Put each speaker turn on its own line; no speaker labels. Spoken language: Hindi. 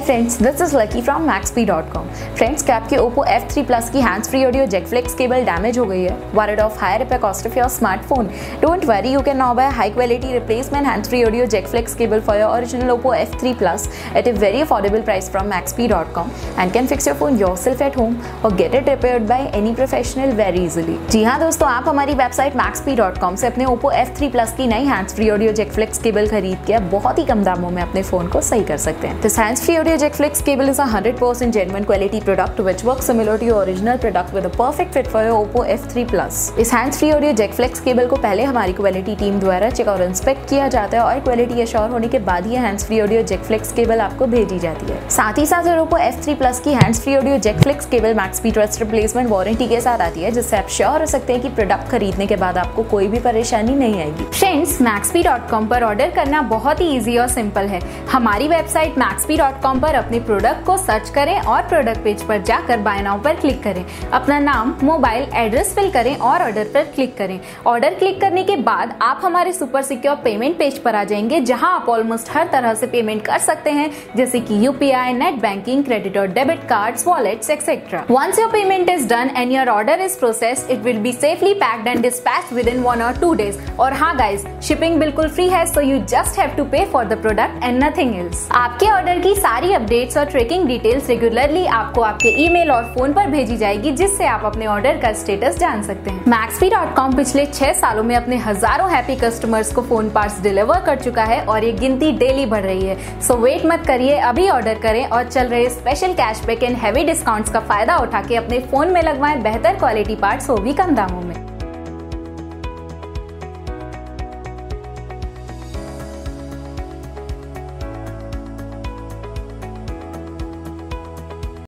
Friends, this is Lucky from maxp.com। Friends, क्या आपके Oppo F3 Plus की hands free audio jack flex cable damage हो गई है? Worried of higher repair cost of your smartphone? Don't worry, you can now buy a high quality replacement hands free audio jack flex cable for your original Oppo F3 Plus at a very affordable price from maxp.com and can fix your phone yourself at home or get it repaired by any professional very easily। जी हाँ दोस्तों, आप हमारी वेबसाइट maxp.com से अपने Oppo F3 Plus की नई hands free audio jack flex cable खरीद के बहुत ही कम दामों में अपने फोन को सही कर सकते हैं। This hands-free audio jack flex cable is a 100% genuine quality product which works similar to your original product with a perfect fit for your Oppo F3 Plus। इस hands-free audio jack flex cable को पहले हमारी क्वालिटी टीम द्वारा चेक और इंस्पेक्ट किया जाता है और क्वालिटी एश्योर होने के बाद ही hands-free audio jack flex cable आपको भेजी जाती है। साथ ही साथ Oppo F3 Plus की hands-free audio jack flex cable Maxp Trust Replacement warranty के साथ आती है, जिससे आप श्योर हो सकते हैं कि प्रोडक्ट खरीदने के बाद आपको कोई भी परेशानी नहीं आएगी।
फ्रेंड्स, maxp.com पर ऑर्डर करना बहुत ही इजी और सिंपल है। हमारी वेबसाइट maxp.com पर अपने प्रोडक्ट को सर्च करें और प्रोडक्ट पेज पर जाकर बाय नाउ पर क्लिक करें। अपना नाम, मोबाइल एड्रेस फिल करें और ऑर्डर पर क्लिक करें। ऑर्डर क्लिक करने के बाद आप हमारे सुपर सिक्योर पेमेंट पेज पर आ जाएंगे, जहां आप ऑलमोस्ट हर तरह से पेमेंट कर सकते हैं, जैसे कि यूपीआई, नेट बैंकिंग, क्रेडिट और debit cards, wallets etcetera. Once your payment is done and your order is processed, it will be safely packed and dispatched within 1 or 2 days। और हाँ गाइज, शिपिंग बिल्कुल फ्री है, so you just have to pay for the product and nothing else. आपके ऑर्डर की सारी अपडेट्स और ट्रैकिंग डिटेल्स रेगुलरली आपको आपके ईमेल और फोन पर भेजी जाएगी, जिससे आप अपने ऑर्डर का स्टेटस जान सकते हैं। maxp.com पिछले 6 सालों में अपने हजारों हैप्पी कस्टमर्स को फोन पार्ट्स डिलीवर कर चुका है और ये गिनती डेली बढ़ रही है। सो वेट मत करिए, अभी ऑर्डर करें और चल रहे special cashback and heavy discounts का फायदा उठा के अपने फोन में लगवाएं बेहतर क्वालिटी पार्ट्स, वो भी कम दामों में।